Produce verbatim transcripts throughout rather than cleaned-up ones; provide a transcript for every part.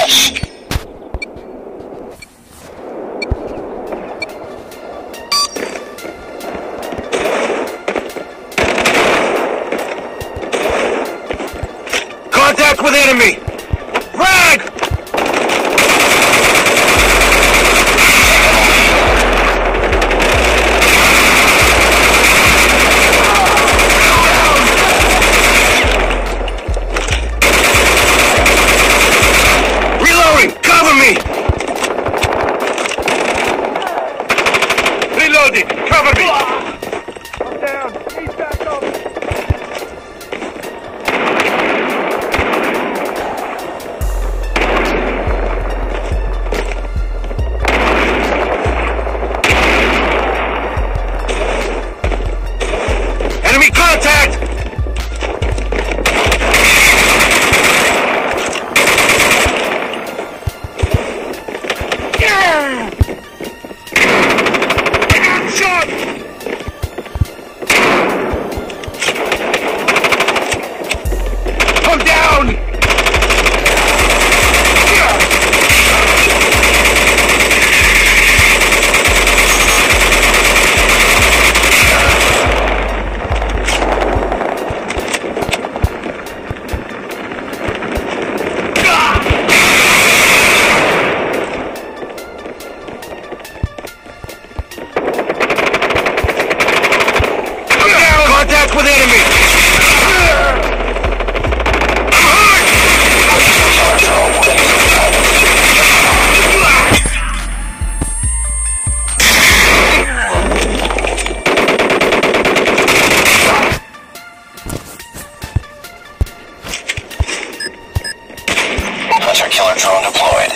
Deathmatch. Contact with enemy! Frag! Reloading! Cover me! Reloading! Cover me! I'm down! He's back up! Enemy contact! Yeah! Shot! I'm down! Contact with enemy! Hunter killer drone deployed.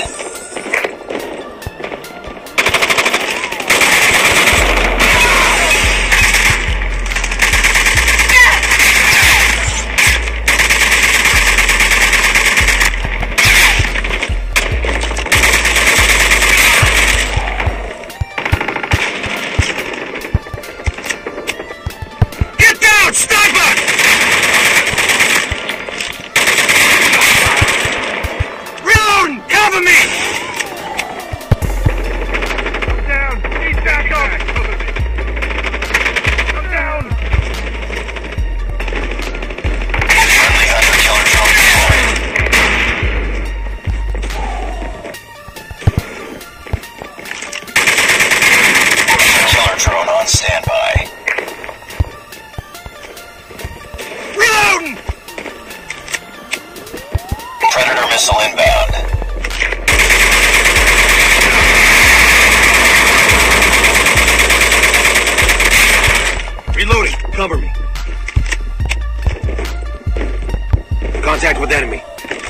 Get down! Sniper! Reloading! Cover me! I'm down! He's back up! I'm down! Friendly hunter killer drone deployed. Killer drone on standby. Reloading! Predator missile inbound. Reloading! Cover me. Contact with enemy.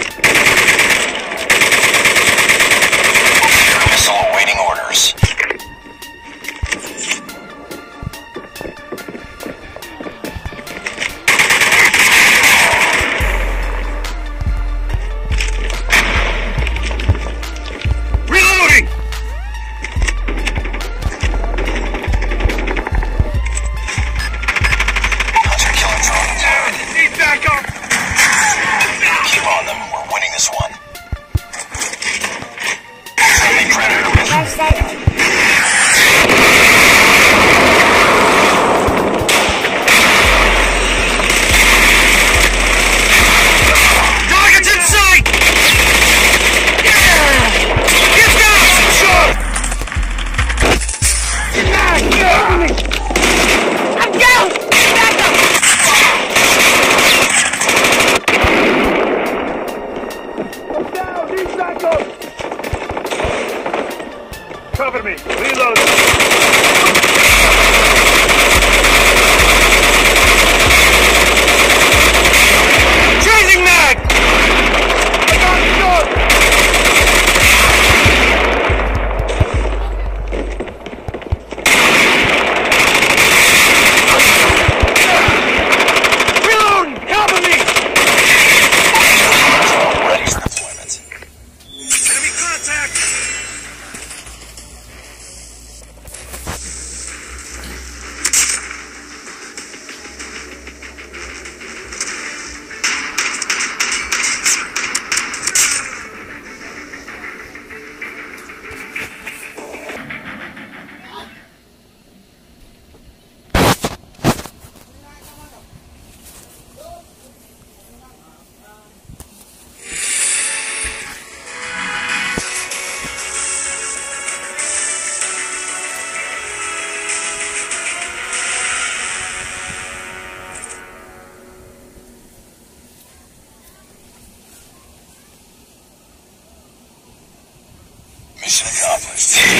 Missile awaiting orders. Reloading! Hunter killer drone deployed. He's back up! Keep on accomplished.